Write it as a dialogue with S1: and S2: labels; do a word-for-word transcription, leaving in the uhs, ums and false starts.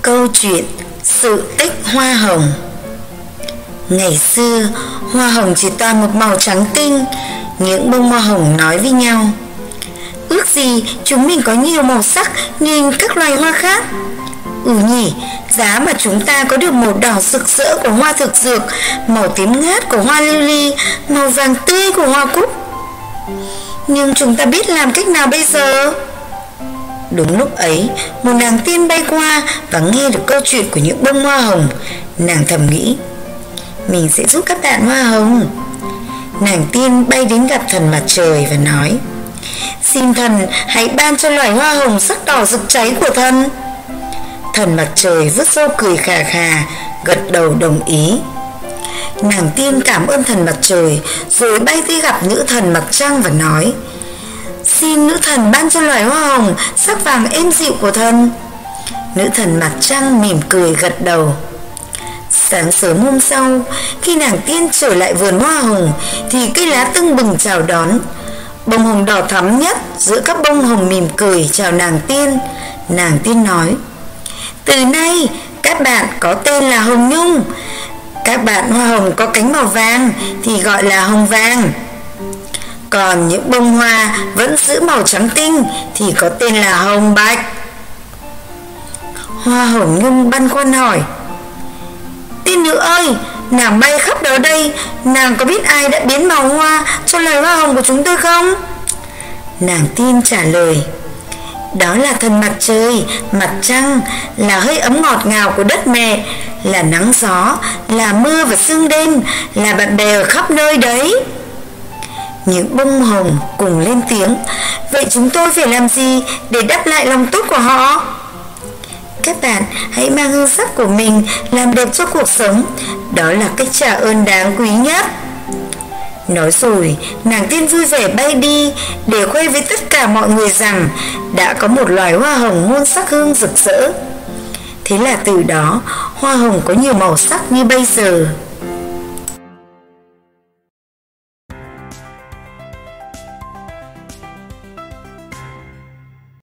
S1: Câu chuyện sự tích hoa hồng. Ngày xưa, hoa hồng chỉ toàn một màu trắng tinh. Những bông hoa hồng nói với nhau: ước gì chúng mình có nhiều màu sắc như các loài hoa khác. Ừ nhỉ, giá mà chúng ta có được màu đỏ rực rỡ của hoa thực dược, màu tím ngát của hoa lily, màu vàng tươi của hoa cúc. Nhưng chúng ta biết làm cách nào bây giờ? Đúng lúc ấy, một nàng tiên bay qua và nghe được câu chuyện của những bông hoa hồng. Nàng thầm nghĩ: mình sẽ giúp các bạn hoa hồng. Nàng tiên bay đến gặp thần mặt trời và nói: xin thần hãy ban cho loài hoa hồng sắc đỏ rực cháy của thần. Thần mặt trời vứt râu cười khà khà, gật đầu đồng ý. Nàng tiên cảm ơn thần mặt trời, rồi bay đi gặp nữ thần mặt trăng và nói: xin nữ thần ban cho loài hoa hồng sắc vàng êm dịu của thần. Nữ thần mặt trăng mỉm cười gật đầu. Sáng sớm hôm sau, khi nàng tiên trở lại vườn hoa hồng thì cây lá tưng bừng chào đón. Bông hồng đỏ thắm nhất giữa các bông hồng mỉm cười chào nàng tiên. Nàng tiên nói: từ nay các bạn có tên là Hồng Nhung. Các bạn hoa hồng có cánh màu vàng thì gọi là hồng vàng. Còn những bông hoa vẫn giữ màu trắng tinh thì có tên là hồng bạch. Hoa hồng Nhung băn khoăn hỏi: tiên nữ ơi, nàng bay khắp đó đây, nàng có biết ai đã biến màu hoa cho loài hoa hồng của chúng tôi không? Nàng tiên trả lời: đó là thần mặt trời, mặt trăng, là hơi ấm ngọt ngào của đất mẹ, là nắng gió, là mưa và sương đêm, là bạn bè ở khắp nơi đấy. Những bông hồng cùng lên tiếng: vậy chúng tôi phải làm gì để đáp lại lòng tốt của họ? Các bạn hãy mang hương sắc của mình làm đẹp cho cuộc sống, đó là cách trả ơn đáng quý nhất. Nói rồi, nàng tiên vui vẻ bay đi để khoe với tất cả mọi người rằng đã có một loài hoa hồng muôn sắc hương rực rỡ. Thế là từ đó, hoa hồng có nhiều màu sắc như bây giờ.